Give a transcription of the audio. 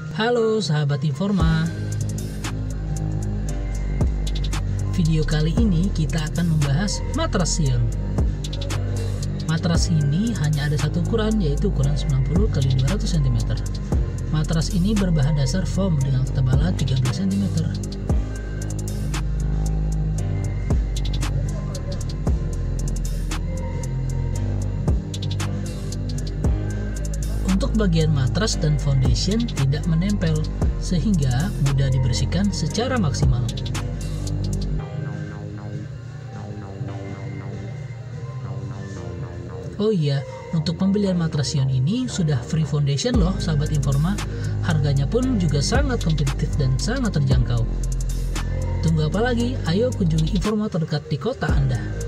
Halo sahabat Informa. Video kali ini kita akan membahas matras Sion. Matras ini hanya ada satu ukuran, yaitu ukuran 90 x 200 cm. Matras ini berbahan dasar foam dengan ketebalan 13 cm. Untuk bagian matras dan foundation tidak menempel, sehingga mudah dibersihkan secara maksimal. Oh iya, untuk pembelian matras Sion ini sudah free foundation loh sahabat Informa. Harganya pun juga sangat kompetitif dan sangat terjangkau. Tunggu apa lagi? Ayo kunjungi Informa terdekat di kota Anda.